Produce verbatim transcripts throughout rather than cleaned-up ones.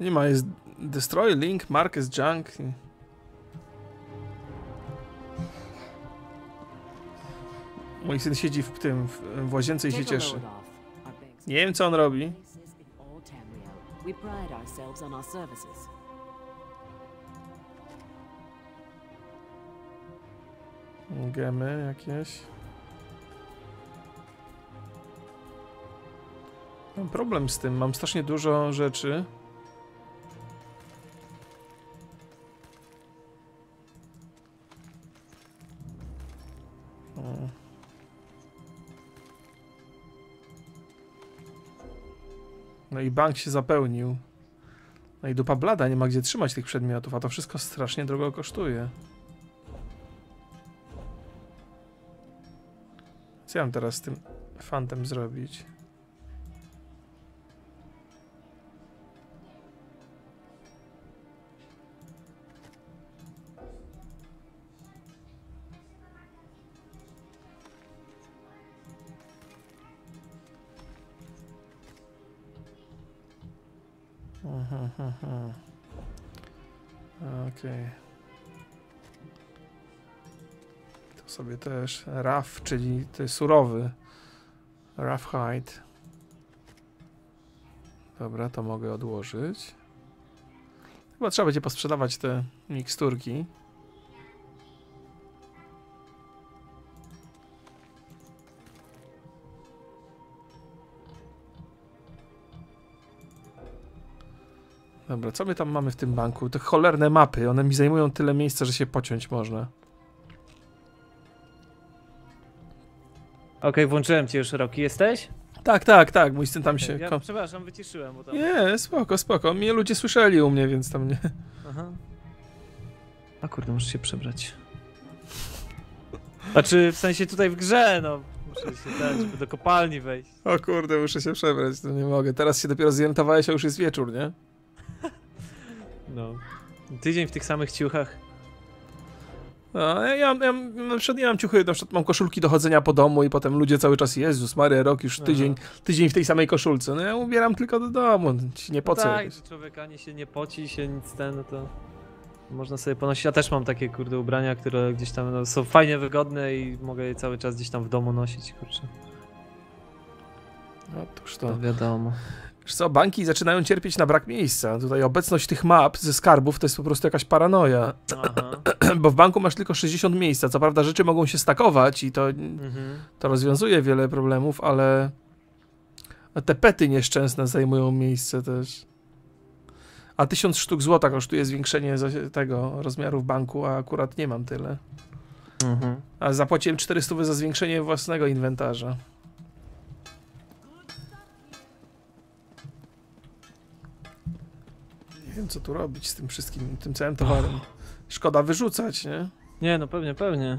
Nie ma, jest destroy, link, mark is junk. Mój syn siedzi w tym, w, w łazience i się cieszy. Nie wiem, co on robi. Gemy jakieś. Mam problem z tym, mam strasznie dużo rzeczy. O. No i bank się zapełnił. No i dupa blada, nie ma gdzie trzymać tych przedmiotów, a to wszystko strasznie drogo kosztuje. Co ja mam teraz z tym fantem zrobić? Aha, aha. Okej. Okay. To sobie też rough, czyli to jest surowy. Rough hide. Dobra, to mogę odłożyć. Chyba trzeba będzie posprzedawać te miksturki. Dobra, co my tam mamy w tym banku? Te cholerne mapy, one mi zajmują tyle miejsca, że się pociąć można. Okej, okay, włączyłem cię już, Roki, jesteś? Tak, tak, tak, mój syn tam się... Ja, przepraszam, wyciszyłem, bo tam... Nie, spoko, spoko, mnie ludzie słyszeli u mnie, więc tam nie... Aha. A kurde, muszę się przebrać. Znaczy, w sensie tutaj w grze, no. Muszę się dać, żeby do kopalni wejść. O kurde, muszę się przebrać, to nie mogę. Teraz się dopiero zorientowałeś, a już jest wieczór, nie? No. Tydzień w tych samych ciuchach. No, ja, ja, ja na przykład nie mam ciuchy, na przykład mam koszulki do chodzenia po domu i potem ludzie cały czas, Jezus Maria, rok już tydzień, tydzień w tej samej koszulce. No ja ubieram tylko do domu, nie po co. No tak, człowiek ani się nie poci, się nic ten, no to można sobie ponosić. Ja też mam takie kurde ubrania, które gdzieś tam no, są fajnie wygodne i mogę je cały czas gdzieś tam w domu nosić, kurczę. Otóż to. To wiadomo. Wiesz co, banki zaczynają cierpieć na brak miejsca. Tutaj obecność tych map ze skarbów to jest po prostu jakaś paranoja. Bo w banku masz tylko sześćdziesiąt miejsca. Co prawda rzeczy mogą się stakować i to, mhm. to rozwiązuje wiele problemów, ale te pety nieszczęsne zajmują miejsce też. A tysiąc sztuk złota kosztuje zwiększenie tego rozmiaru w banku, a akurat nie mam tyle. Mhm. A zapłaciłem czterysta za zwiększenie własnego inwentarza. Nie wiem, co tu robić z tym wszystkim, tym całym towarem. Szkoda wyrzucać, nie? Nie, no pewnie, pewnie.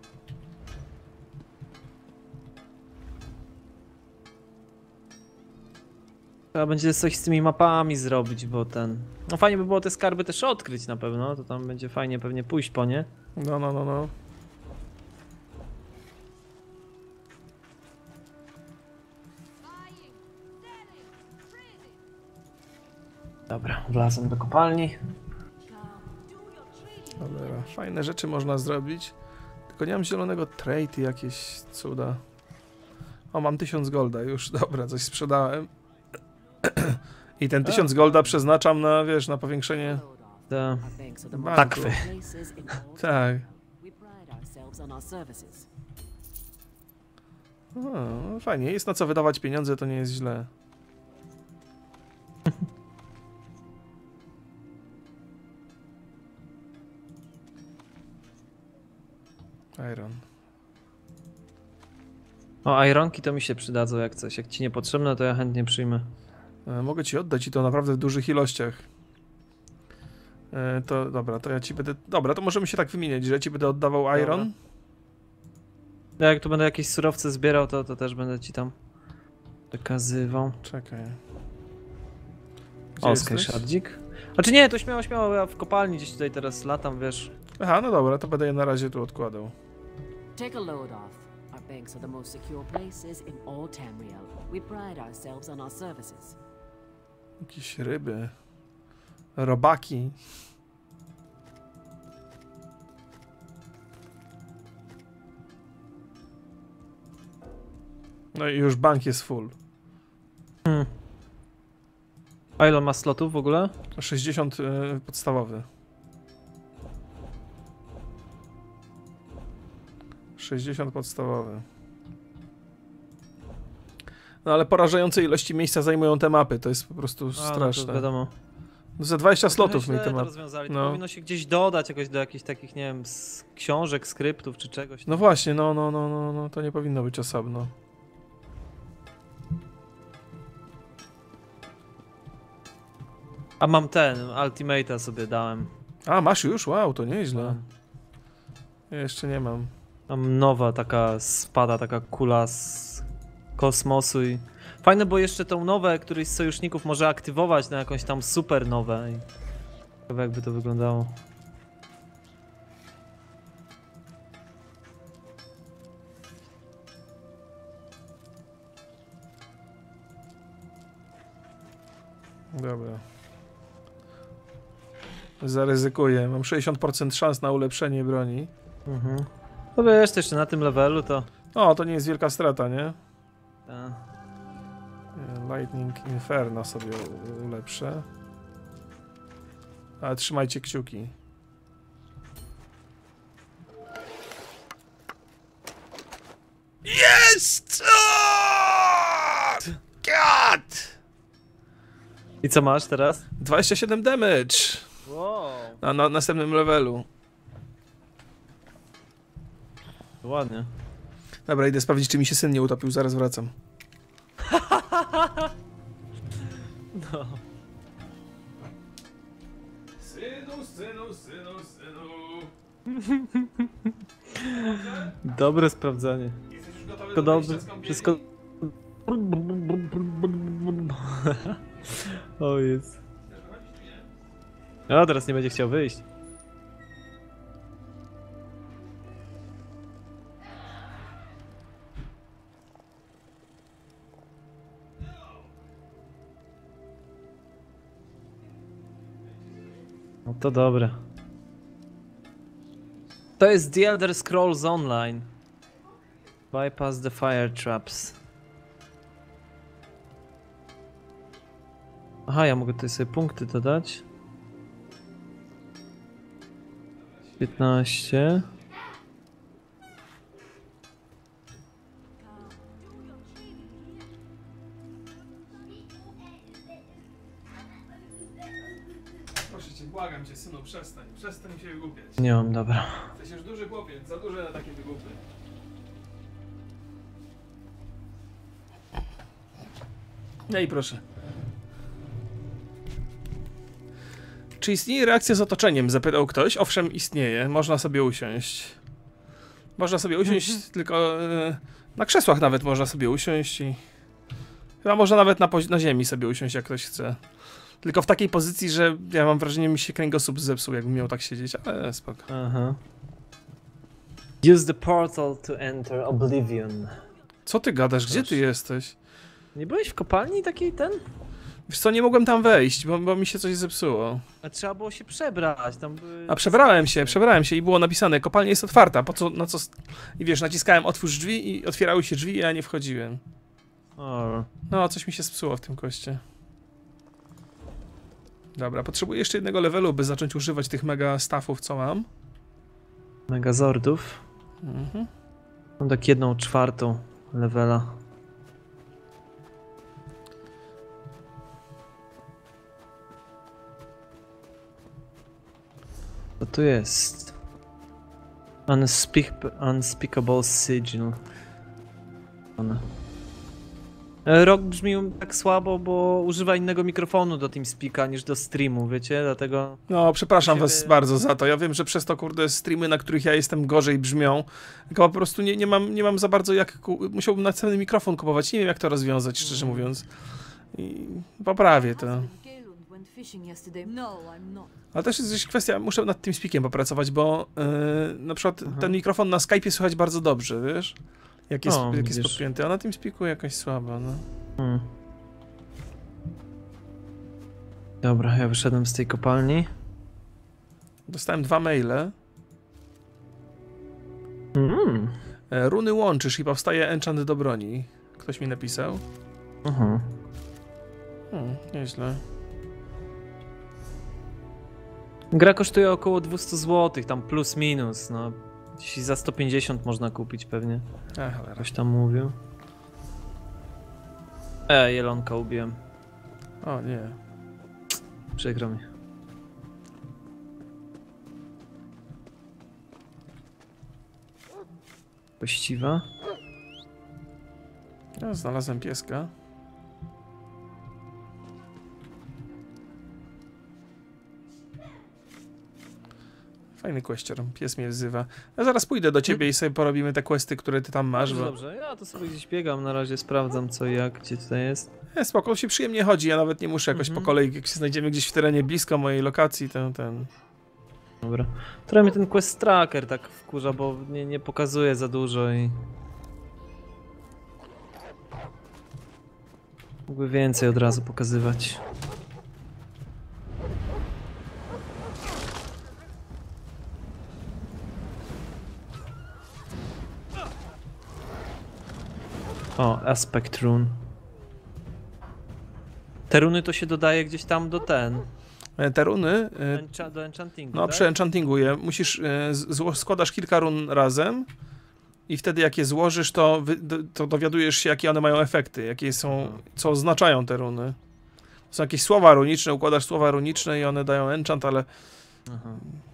Trzeba będzie coś z tymi mapami zrobić, bo ten... No fajnie by było te skarby też odkryć na pewno, to tam będzie fajnie pewnie pójść po nie. No, no, no, no. Dobra, wlazłem do kopalni. Dobra, fajne rzeczy można zrobić. Tylko nie mam zielonego trade i jakieś cuda. O, mam tysiąc golda już, dobra, coś sprzedałem. I ten tysiąc golda przeznaczam na, wiesz, na powiększenie Ta. banku. Takwy. Tak. O, no fajnie, jest na co wydawać pieniądze, to nie jest źle. Iron. O, ironki to mi się przydadzą jak coś. Jak ci niepotrzebne, to ja chętnie przyjmę. E, mogę ci oddać i to naprawdę w dużych ilościach. E, to dobra, to ja ci będę... Dobra, to możemy się tak wymieniać, że ja ci będę oddawał iron. Ja jak tu będę jakieś surowce zbierał, to, to też będę ci tam przekazywał. Czekaj. Gdzie o, skajszardzik. Znaczy nie, to śmiało, śmiało, ja w kopalni gdzieś tutaj teraz latam, wiesz. Aha, no dobra, to będę je na razie tu odkładał. Take a load off. Our banks are the most secure places in all Tamriel. We pride ourselves on our services. Jakieś ryby. Robaki. No i już bank jest full. Hmm. A ile ma slotów w ogóle? sześćdziesiąt y, podstawowy. sześćdziesiąt podstawowy. No ale porażające ilości miejsca zajmują te mapy, to jest po prostu A, straszne. no to wiadomo. No za dwadzieścia slotów mi te te mapy. rozwiązali. No. To powinno się gdzieś dodać jakoś do jakichś takich, nie wiem, z książek, skryptów czy czegoś. No właśnie, no, no, no, no, no, to nie powinno być osobno. A mam ten, Ultimate'a sobie dałem. A, masz już? Wow, to nieźle. Mam. Ja jeszcze nie mam. Mam nowa taka spada, taka kula z kosmosu i... Fajne, bo jeszcze tą nowę, któryś z sojuszników może aktywować na jakąś tam super nowę i... Ciekawe jakby to wyglądało. Dobra. Zaryzykuję. Mam sześćdziesiąt procent szans na ulepszenie broni. Mhm. No wiesz, to jeszcze na tym levelu to... O, to nie jest wielka strata, nie? Ta. Lightning Inferno sobie u- ulepszę. Ale trzymajcie kciuki. Jest! God! I co masz teraz? dwadzieścia siedem damage Wow. na, na następnym levelu. Ładnie. Dobra, idę sprawdzić, czy mi się syn nie utopił, zaraz wracam. No. Synu, synu, synu, synu. Dobre sprawdzanie. Jesteś już gotowy Wszystko do dobrze, wyjścia z kąpieli? wszystko... O jest. No teraz nie będzie chciał wyjść. No to dobre. To jest The Elder Scrolls Online. Bypass the fire traps. Aha, ja mogę tutaj sobie punkty dodać. piętnaście. Proszę cię, błagam cię, synu, przestań. Przestań się wygłupiać. Nie mam, dobra. Jesteś już duży chłopiec, za duży na takie wygłupy. No i proszę. Czy istnieje reakcja z otoczeniem? Zapytał ktoś. Owszem, istnieje. Można sobie usiąść. Można sobie usiąść, tylko e, na krzesłach nawet można sobie usiąść i... Chyba można nawet na, na ziemi sobie usiąść, jak ktoś chce. Tylko w takiej pozycji, że ja mam wrażenie, mi się kręgosłup zepsuł, jakbym miał tak siedzieć, ale spoko. Aha. Use the portal to enter Oblivion. Co ty gadasz? Gdzie ty Proszę. jesteś? Nie byłeś w kopalni takiej ten? Wiesz co, nie mogłem tam wejść, bo, bo mi się coś zepsuło. A trzeba było się przebrać, tam były... A przebrałem się, przebrałem się i było napisane, kopalnia jest otwarta, po co, na co... I wiesz, naciskałem otwórz drzwi i otwierały się drzwi, a ja nie wchodziłem. O. No, coś mi się zepsuło w tym koście. Dobra, potrzebuję jeszcze jednego levelu, by zacząć używać tych mega staffów, co mam. Megazordów. Mhm. Mam tak jedną czwartą levela. Co tu jest? Unspeak unspeakable sigil. One. E, Rok brzmi tak słabo, bo używa innego mikrofonu do TeamSpeaka niż do streamu, wiecie? Dlatego... No, przepraszam was Siebie- bardzo za to. Ja wiem, że przez to, kurde, streamy, na których ja jestem, gorzej brzmią. Tylko po prostu nie, nie, mam, nie mam za bardzo jak... ku- Musiałbym następny mikrofon kupować. Nie wiem, jak to rozwiązać, szczerze mówiąc. I poprawię to. Galund went fishing yesterday. No, I'm not. Ale też jest gdzieś kwestia, muszę nad tym speakiem popracować, bo yy, na przykład Aha. ten mikrofon na Skype'ie słychać bardzo dobrze, wiesz? Jak jest, O, jak jest widzisz. podpięty, a na tym speaku jakoś słabo, no. Hmm. Dobra, ja wyszedłem z tej kopalni. Dostałem dwa maile. Mm. E, runy łączysz i powstaje enchant do broni. Ktoś mi napisał. Aha. Hmm, nieźle. Gra kosztuje około dwieście złotych, tam plus minus, no. Jeśli za sto pięćdziesiąt można kupić pewnie. A, cholera. Ktoś tam mówił. E, jelonka ubiłem. O nie. Przykro mi. Właściwa. Ja znalazłem pieska. Fajny questioner, pies mnie wzywa. Ja zaraz pójdę do ciebie i sobie porobimy te questy, które ty tam masz. Dobrze, Bo... dobrze, ja to sobie gdzieś biegam, na razie sprawdzam co i jak, gdzie tutaj jest. Nie, spoko, się przyjemnie chodzi, ja nawet nie muszę jakoś Mhm. po kolei, jak się znajdziemy gdzieś w terenie blisko mojej lokacji, to ten... Dobra. Trochę mnie ten quest tracker tak wkurza, bo nie, nie pokazuje za dużo i... Mógłby więcej od razu pokazywać. O, aspect rune. Te runy to się dodaje gdzieś tam do ten. E, Te runy, e, Encha do enchantingu, no tak? przeenchantinguję, musisz, e, zło- składasz kilka run razem i wtedy jak je złożysz, to, wy, do- to dowiadujesz się, jakie one mają efekty, jakie są, co oznaczają te runy. Są jakieś słowa runiczne, układasz słowa runiczne i one dają enchant, ale Aha.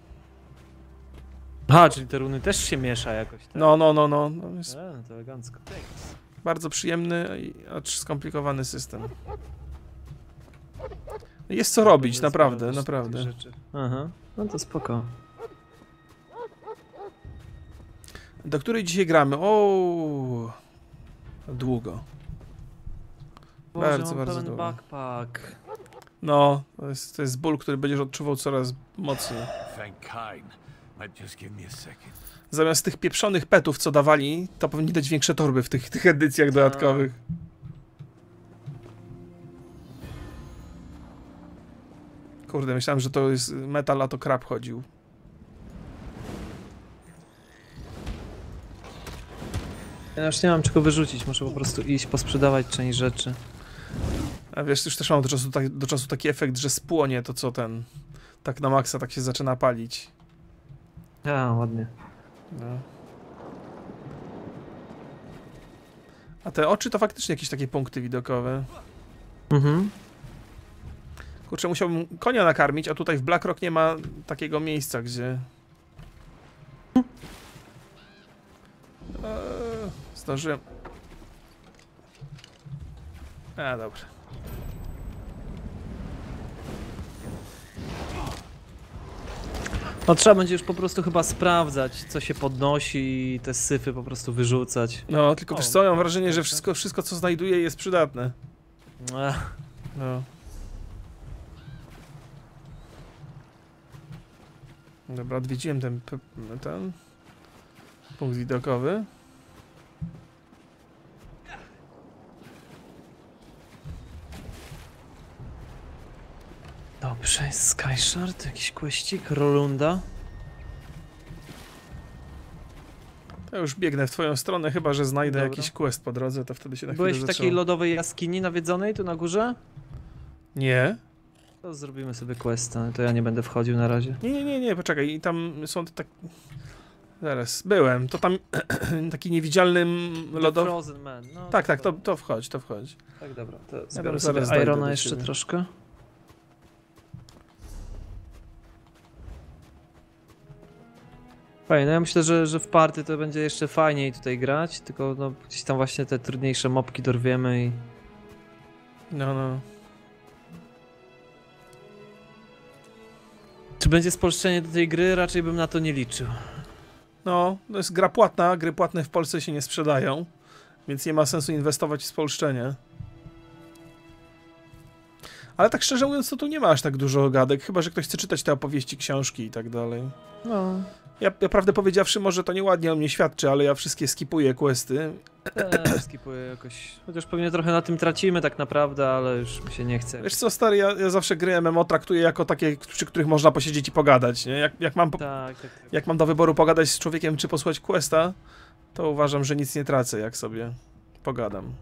Aha, czyli te runy też się miesza jakoś, tak? no, no, no, no, no jest E, no to elegancko. bardzo przyjemny, i- acz skomplikowany system. Jest co robić, Bez naprawdę, sprawdzać naprawdę. tych rzeczy. Aha, no to spoko. Do której dzisiaj gramy? O, długo. Boże, Bardzo, mam bardzo pełen długo. backpack. No, to jest, to jest ból, który będziesz odczuwał coraz mocniej. Thank Kain. Might just give me a second. Zamiast tych pieprzonych petów, co dawali, to powinni dać większe torby w tych, tych edycjach dodatkowych. Kurde, myślałem, że to jest metal, a to krab chodził. Ja już nie mam czego wyrzucić, muszę po prostu iść, posprzedawać część rzeczy. A wiesz, już też mam do czasu, tak, do czasu taki efekt, że spłonie to, co ten... Tak na maksa, tak się zaczyna palić. A, ładnie. No. A te oczy to faktycznie jakieś takie punkty widokowe. Mhm. Kurczę, musiałbym konia nakarmić, a tutaj w Blackrock nie ma takiego miejsca, gdzie... Eee, zdążyłem. A, dobra. No trzeba będzie już po prostu chyba sprawdzać, co się podnosi i te syfy po prostu wyrzucać. No, tylko O, wiesz co, mam wrażenie, że wszystko, wszystko co znajduję jest przydatne. Ech. No. Dobra, odwiedziłem ten, p- ten punkt widokowy. Dobrze, jest Skyshard, jakiś questik, Rolunda. To już biegnę w twoją stronę, chyba że znajdę Dobra. jakiś quest po drodze, to wtedy się na chwilę Byłeś w takiej zatrzymam. lodowej jaskini nawiedzonej tu na górze? Nie. To zrobimy sobie questa, to ja nie będę wchodził na razie. Nie, nie, nie, nie, poczekaj, i tam są te tak... Zaraz, byłem, to tam taki niewidzialny lodowy... Frozen Man, no. Tak, tak, to, to wchodź, to wchodź. Tak, dobra, to tam zbiorę zaraz sobie dojdę Irona do jeszcze ciebie. troszkę. Fajnie, no ja myślę, że, że w party to będzie jeszcze fajniej tutaj grać, tylko no, gdzieś tam właśnie te trudniejsze mopki dorwiemy i... No, no. Czy będzie spolszczenie do tej gry? Raczej bym na to nie liczył. No, to jest gra płatna, gry płatne w Polsce się nie sprzedają, więc nie ma sensu inwestować w spolszczenie. Ale tak szczerze mówiąc, to tu nie ma aż tak dużo gadek, chyba że ktoś chce czytać te opowieści, książki i tak dalej. No. Ja, ja prawdę powiedziawszy, może to nieładnie o mnie świadczy, ale ja wszystkie skipuję questy. Też skipuję jakoś. Chociaż pewnie trochę na tym tracimy tak naprawdę, ale już mi się nie chce. Wiesz co, stary, ja, ja zawsze gry M M O traktuję jako takie, przy których można posiedzieć i pogadać, nie? Jak, jak, mam, po, Tak, tak, tak. jak mam do wyboru pogadać z człowiekiem, czy posłuchać questa, to uważam, że nic nie tracę, jak sobie pogadam.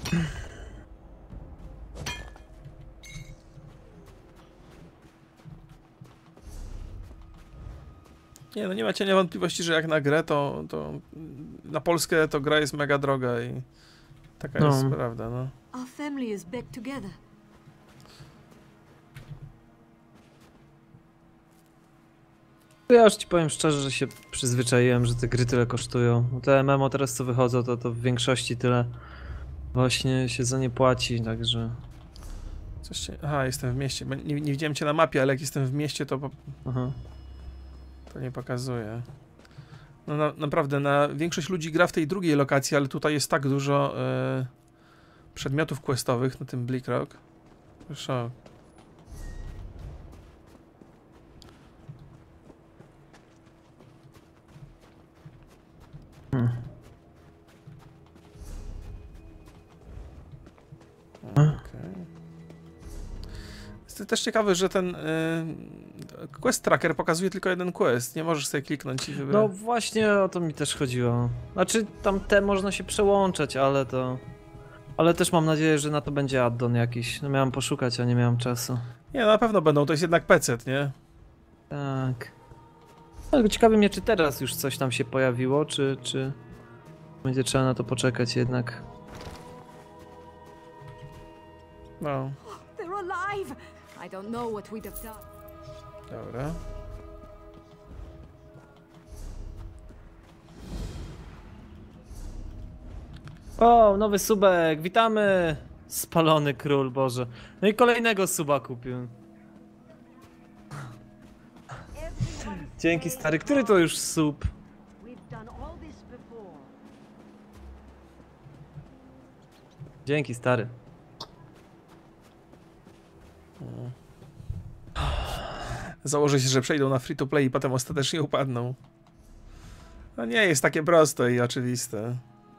Nie, no nie ma cienia wątpliwości, że jak na grę, to, to na Polskę to gra jest mega droga i taka No. jest prawda, no. Our family is back together. Ja już ci powiem szczerze, że się przyzwyczaiłem, że te gry tyle kosztują. No te M M O teraz co wychodzą, to, to w większości tyle właśnie się za nie płaci, także... Coś się... Aha, jestem w mieście. Bo Nie, nie widziałem cię na mapie, ale jak jestem w mieście, to, po- Aha. to nie pokazuje. No na, naprawdę, na większość ludzi gra w tej drugiej lokacji, ale tutaj jest tak dużo e, przedmiotów questowych na tym Bleak Rock. Szok. Hmm. Okej. Jest też ciekawe, że ten y, quest tracker pokazuje tylko jeden quest. Nie możesz sobie kliknąć i wybrać. No właśnie o to mi też chodziło. Znaczy tam te można się przełączać, ale to... Ale też mam nadzieję, że na to będzie addon jakiś. No miałem poszukać, a nie miałem czasu. Nie, no na pewno będą, to jest jednak P C, nie? Tak. Ale ciekawi mnie, czy teraz już coś tam się pojawiło, czy... czy... Będzie trzeba na to poczekać jednak. No, They're alive! I don't know what we'd have done. dobra. O, nowy subek, witamy! Spalony król, Boże. No i kolejnego suba kupił. Dzięki stary, który to już sub? We've done all this before. Dzięki stary. Założę się, że przejdą na free to play i potem ostatecznie upadną. No nie jest takie proste i oczywiste.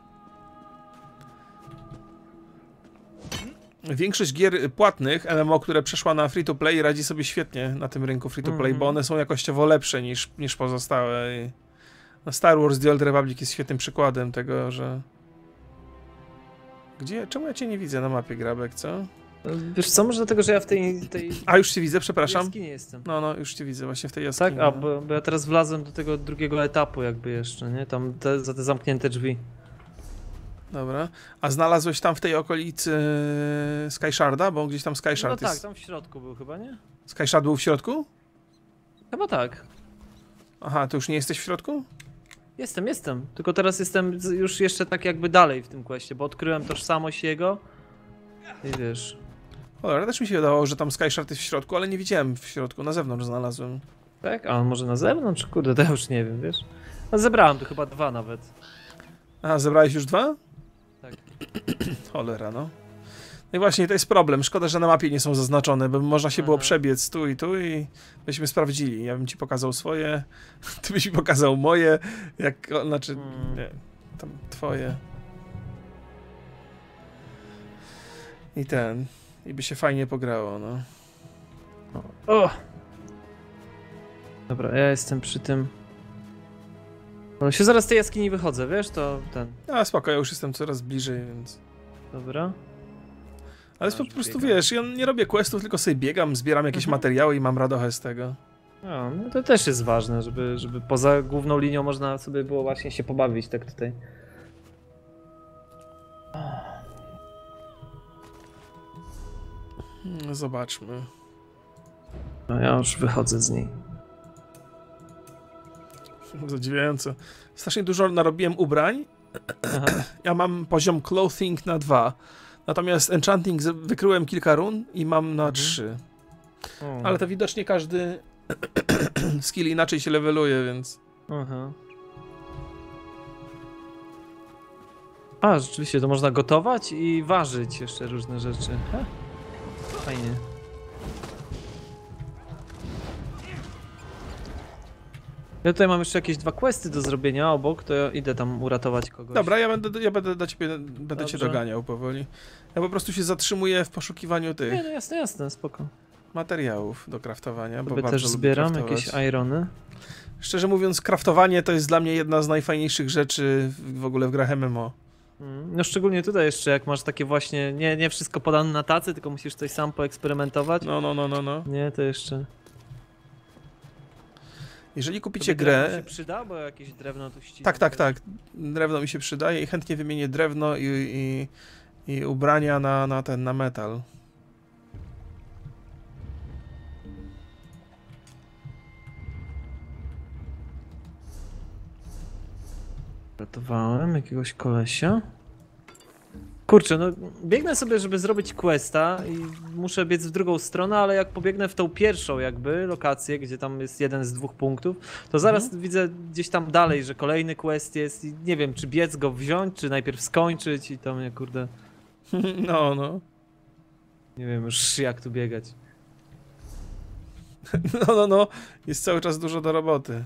Większość gier płatnych M M O, które przeszła na free to play, radzi sobie świetnie na tym rynku free to play, Mhm. bo one są jakościowo lepsze niż, niż pozostałe. I no Star Wars The Old Republic jest świetnym przykładem tego, że... Gdzie? Czemu ja cię nie widzę na mapie, Grabek, co? Wiesz co, może dlatego, że ja w tej, tej A, już cię widzę, przepraszam. jaskini jestem. No, no, już cię widzę właśnie w tej jaskini. Tak? A, bo, bo ja teraz wlazłem do tego drugiego etapu jakby jeszcze, nie? Tam te, za te zamknięte drzwi. Dobra. A znalazłeś tam w tej okolicy Skysharda? Bo gdzieś tam No Skyshard tak, jest. tam w środku był chyba, nie? Skyshard był w środku? Chyba tak. Aha, to już nie jesteś w środku? Jestem, jestem. Tylko teraz jestem z- już jeszcze tak jakby dalej w tym questie, bo odkryłem tożsamość jego. I wiesz... Cholera, też mi się wydawało, że tam Skyshard jest w środku, ale nie widziałem w środku, na zewnątrz znalazłem. Tak? A może na zewnątrz? Kurde, to ja już nie wiem, wiesz? No zebrałem tu chyba dwa nawet. Aha, zebrałeś już dwa? Tak. Cholera, no. No i właśnie to jest problem. Szkoda, że na mapie nie są zaznaczone, bo można się było Aha. przebiec tu i tu i byśmy sprawdzili. Ja bym ci pokazał swoje, ty byś mi pokazał moje, jak, o, znaczy, Hmm. nie, tam twoje. I ten, i by się fajnie pograło, no. O! Dobra, ja jestem przy tym... No się zaraz z tej jaskini wychodzę, wiesz? To ten... A spoko, ja już jestem coraz bliżej, więc... Dobra. Ale Aż po prostu biegam. wiesz, ja nie robię questów, tylko sobie biegam, zbieram jakieś Mhm. materiały i mam radochę z tego. No, no to też jest ważne, żeby, żeby poza główną linią można sobie było właśnie się pobawić tak tutaj. Hmm, Zobaczmy. No ja już wychodzę z niej. Zadziwiające. Strasznie dużo narobiłem ubrań. Aha. Ja mam poziom clothing na dwa. Natomiast enchanting z- wykryłem kilka run i mam na trzy. O. Ale to widocznie każdy skill inaczej się leveluje, więc... Aha. A, rzeczywiście, to można gotować i ważyć jeszcze różne rzeczy. Ha? Fajnie. Ja tutaj mam jeszcze jakieś dwa questy do zrobienia obok, to ja idę tam uratować kogoś. Dobra, ja będę, ja będę do ciebie, będę cię Dobrze. doganiał powoli. Ja po prostu się zatrzymuję w poszukiwaniu tych Nie, no jasne, jasne, spoko. materiałów do craftowania, bo Sobie bardzo też lubię zbieram craftować. jakieś irony. Szczerze mówiąc, craftowanie to jest dla mnie jedna z najfajniejszych rzeczy w w ogóle w grach M M O. Mm, No szczególnie tutaj jeszcze, jak masz takie właśnie, nie, nie wszystko podane na tacy, tylko musisz coś sam poeksperymentować. No, no, no, no, no. Nie, to jeszcze... Jeżeli kupicie Tobie drewno grę... się przyda, bo jakieś drewno tu ścina. Tak, tak, tak. Drewno mi się przydaje i chętnie wymienię drewno i, i, i ubrania na, na ten, na metal. Ratowałem jakiegoś kolesia. Kurczę, no biegnę sobie, żeby zrobić questa i muszę biec w drugą stronę, ale jak pobiegnę w tą pierwszą jakby lokację, gdzie tam jest jeden z dwóch punktów, to zaraz Mhm. widzę gdzieś tam dalej, że kolejny quest jest i nie wiem, czy biec go wziąć, czy najpierw skończyć i to mnie kurde, No, no. nie wiem już jak tu biegać. No, no, no. Jest cały czas dużo do roboty.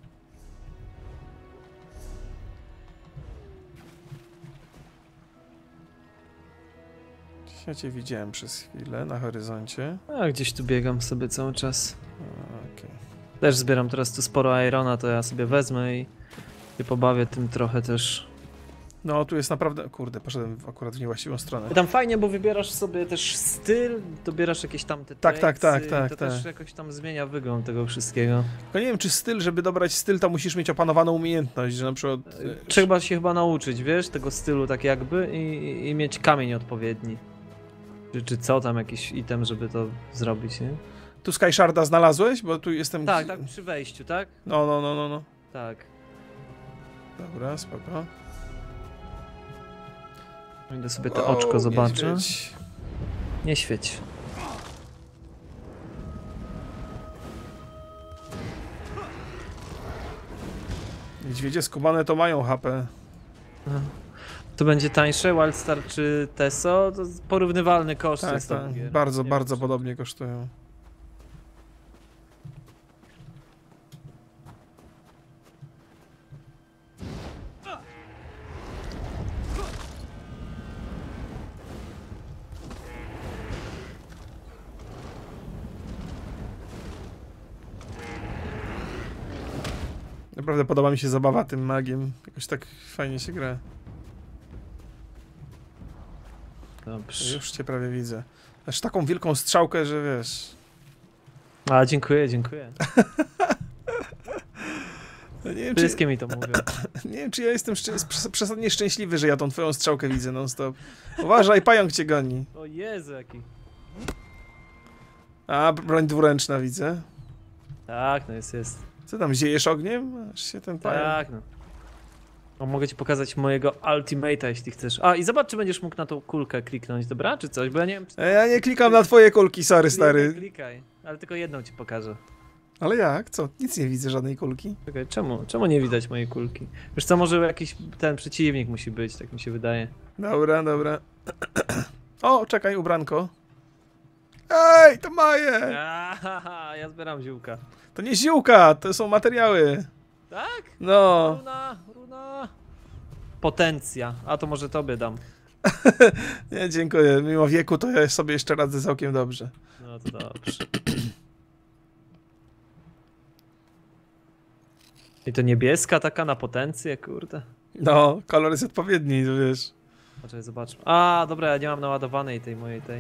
Ja cię widziałem przez chwilę na horyzoncie. A gdzieś tu biegam sobie cały czas. Okej. Też zbieram teraz tu sporo irona, to ja sobie wezmę i się pobawię tym trochę też. No, tu jest naprawdę... Kurde, poszedłem w- akurat w niewłaściwą stronę. I tam fajnie, bo wybierasz sobie też styl, dobierasz jakieś tam te Tak, tak, traitsy tak, i to tak, też tak. jakoś tam zmienia wygląd tego wszystkiego. Tylko nie wiem, czy styl, żeby dobrać styl, to musisz mieć opanowaną umiejętność, że na przykład... e, Trzeba się chyba nauczyć, wiesz, tego stylu tak jakby i, i mieć kamień odpowiedni. Czy, czy co tam, jakiś item, żeby to zrobić, nie? Tu Sky Sharda znalazłeś? Bo tu jestem... Tak, tak, przy wejściu, tak? No, no, no, no, no. Tak. Dobra, spoko. Idę sobie to Wow, oczko zobaczę. niedźwiedź. Nie świeć. Niedźwiedzie skubane to mają H P. To będzie tańsze, Wildstar czy Teso? To porównywalny koszt Tak, jest tak. to gier. Bardzo, Nie bardzo wiem, czy- podobnie kosztują. Naprawdę podoba mi się zabawa tym magiem. Jakoś tak fajnie się gra. Dobrze. Już cię prawie widzę. Aż taką wielką strzałkę, że wiesz... A, dziękuję, dziękuję. No nie wiem, czy, Wszystkie mi to mówią. nie wiem, czy ja jestem szczę- przes- przesadnie szczęśliwy, że ja tą twoją strzałkę widzę non stop. Uważaj, pająk cię goni. O Jezu, jaki. A, broń dwuręczna widzę. Tak, no jest, jest. Co tam, ziejesz ogniem? Aż się ten pająk... Tak, no. O, mogę ci pokazać mojego ultimate'a, jeśli chcesz. A, i zobacz, czy będziesz mógł na tą kulkę kliknąć, dobra? Czy coś, bo ja nie wiem, czy... E, Ja nie klikam na twoje kulki, sorry, Nie stary. klikaj, ale tylko jedną ci pokażę. Ale jak? Co? Nic nie widzę, żadnej kulki. Czekaj, czemu? Czemu nie widać mojej kulki? Wiesz co, może jakiś ten przeciwnik musi być, tak mi się wydaje. Dobra, dobra. O, czekaj, ubranko. Ej, to moje! Ahaha, ja zbieram ziółka. To nie ziółka, to są materiały. Tak? No. Runa, runa. Potencja. A to może tobie dam. Nie, dziękuję. Mimo wieku to ja sobie jeszcze radzę całkiem dobrze. No to dobrze. I to niebieska taka na potencję, kurde. No, kolor jest odpowiedni, to wiesz. Poczekaj, zobaczmy. A, dobra, ja nie mam naładowanej tej mojej tej.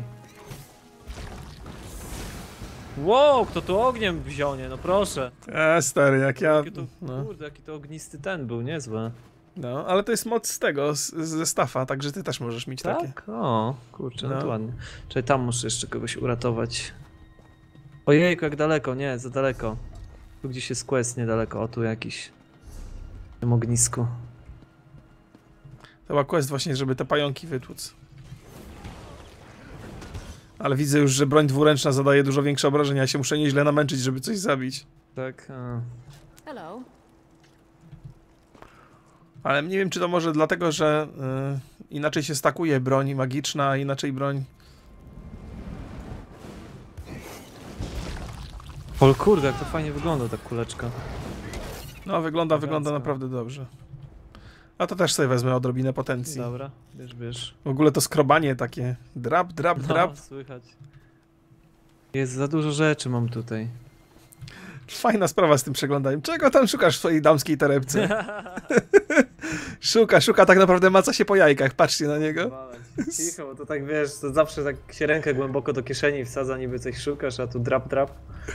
Wow, kto tu ogniem wzionie, no proszę. E, stary, jak ja... Jaki to, No, kurde, jaki to ognisty ten był, niezłe. no, ale to jest moc z tego, z, ze stafa, także ty też możesz mieć takie. Tak? O, kurczę, no, No. to ładnie. Czyli tam muszę jeszcze kogoś uratować. Ojejku, jak daleko, nie, za daleko. Tu gdzieś jest quest niedaleko, o tu jakiś. W tym ognisku. To była quest właśnie, żeby te pająki wytłuc. Ale widzę już, że broń dwuręczna zadaje dużo większe obrażenia. Ja się muszę nieźle namęczyć, żeby coś zabić. Tak, a. Hello. Ale nie wiem, czy to może dlatego, że y, inaczej się stakuje broń magiczna, a inaczej broń... O kurde, jak to fajnie wygląda ta kuleczka. No, wygląda, wygląda naprawdę dobrze. A to też sobie wezmę odrobinę potencji. Dobra, bierz, bierz. W ogóle to skrobanie takie drap, drap, drap. No, słychać. Jest za dużo rzeczy mam tutaj. Fajna sprawa z tym przeglądaniem. Czego tam szukasz w swojej damskiej torebce? Szuka, szuka, tak naprawdę maca się po jajkach. Patrzcie na niego. Cicho, bo to tak wiesz, to zawsze tak się rękę głęboko do kieszeni wsadza, niby coś szukasz, a tu drap, drap.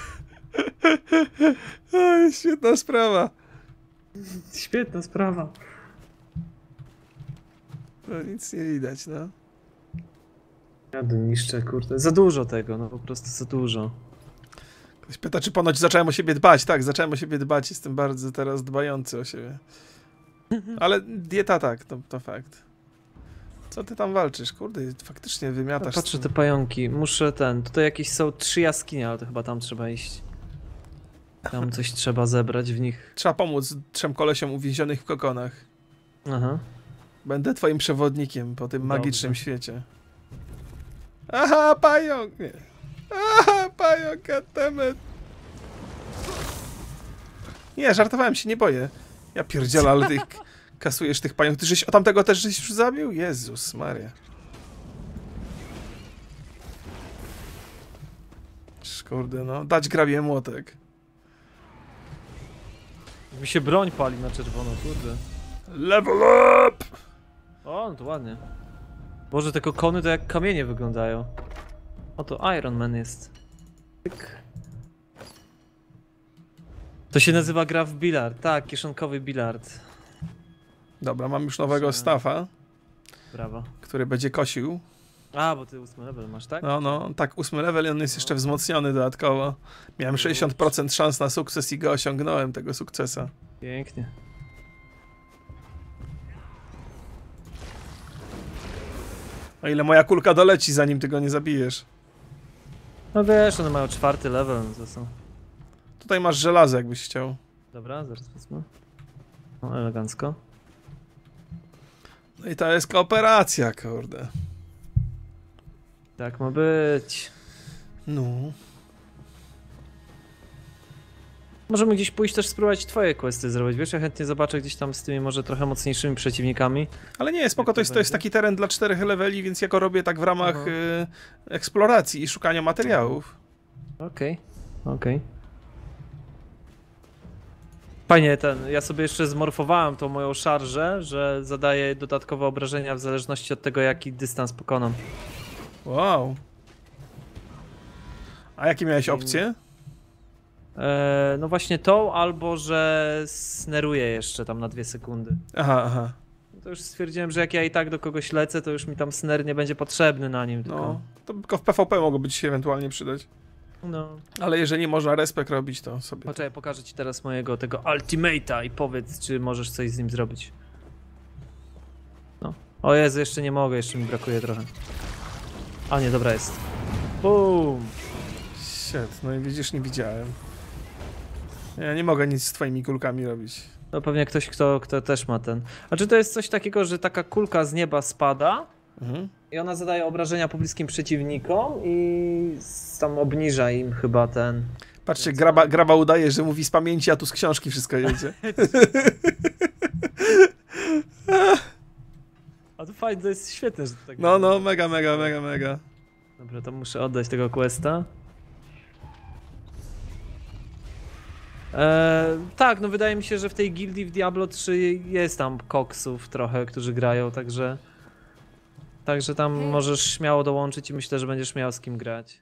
Oj, świetna sprawa. Świetna sprawa. No, nic nie widać, no. Ja tu niszczę, kurde. Za dużo tego, no po prostu za dużo. Ktoś pyta, czy ponoć zacząłem o siebie dbać. Tak, zacząłem o siebie dbać. Jestem bardzo teraz dbający o siebie. Ale dieta tak, to, to fakt. Co ty tam walczysz? Kurde, faktycznie wymiatasz. Patrzę te pająki. Muszę ten. Tutaj jakieś są trzy jaskinie, ale to chyba tam trzeba iść. Tam coś trzeba zebrać w nich. Trzeba pomóc trzem kolesiom uwięzionych w kokonach. Aha. Będę twoim przewodnikiem po tym Dobrze. magicznym świecie. Aha, pająk! Nie. Aha, pająk, goddammit. Nie, żartowałem się, nie boję. Ja pierdzielę, ale ty kasujesz tych pająk. Ty żeś, o tamtego też żeś już zabił? Jezus Maria. Kurde, no. Dać grabie młotek. Mi się broń pali na czerwono, kurde. Level up! O, no to ładnie. Boże, te kokony to jak kamienie wyglądają. O, to Iron Man jest. Tyk. To się nazywa gra w bilard. Tak, kieszonkowy bilard. Dobra, mam już nowego staffa, Brawo. który będzie kosił. A, bo ty ósmy level masz, tak? No, no, tak, ósmy level i on jest jeszcze wzmocniony dodatkowo. Miałem sześćdziesiąt procent szans na sukces i go osiągnąłem, tego sukcesa. Pięknie. O ile moja kulka doleci, zanim ty go nie zabijesz. No wiesz, one mają czwarty level, no to są. Tutaj masz żelazo, jakbyś chciał. Dobra, zaraz wezmę. No, elegancko. No i to jest kooperacja, kurde. Tak ma być. No. Możemy gdzieś pójść też spróbować twoje questy zrobić, wiesz? Ja chętnie zobaczę gdzieś tam z tymi może trochę mocniejszymi przeciwnikami. Ale nie, spoko, Jak to jest, to to jest będzie? taki teren dla czterech leveli, więc ja go robię tak w ramach Aha. y, eksploracji i szukania materiałów. Okej, okay. okej. Okay. Fajnie, ten, ja sobie jeszcze zmorfowałem tą moją szarżę, że zadaje dodatkowe obrażenia w zależności od tego, jaki dystans pokonam. Wow. A jakie miałeś opcje? Eee, no właśnie tą, albo że sneruję jeszcze tam na dwie sekundy. Aha, aha. To już stwierdziłem, że jak ja i tak do kogoś lecę, to już mi tam sner nie będzie potrzebny na nim, tylko... No, to tylko w P V P mogłoby ci się ewentualnie przydać. No. Ale jeżeli można respekt robić, to sobie... Poczekaj, pokażę ci teraz mojego tego Ultimate'a i powiedz, czy możesz coś z nim zrobić. No. O Jezu, jeszcze nie mogę, jeszcze mi brakuje trochę. A nie, dobra jest. Boom! Shit, no i widzisz, nie widziałem. Ja nie mogę nic z twoimi kulkami robić. No pewnie ktoś, kto, kto też ma ten. A czy to jest coś takiego, że taka kulka z nieba spada Mhm. i ona zadaje obrażenia pobliskim przeciwnikom i tam obniża im chyba ten... Patrzcie, graba, graba udaje, że mówi z pamięci, a tu z książki wszystko jedzie. A to fajnie, to jest świetne, że to tak... No, no, mega, mega, mega, mega. Dobra, to muszę oddać tego questa. Eee, tak, no wydaje mi się, że w tej gildii w Diablo trzy jest tam koksów trochę, którzy grają, także... Także tam możesz śmiało dołączyć i myślę, że będziesz miał z kim grać.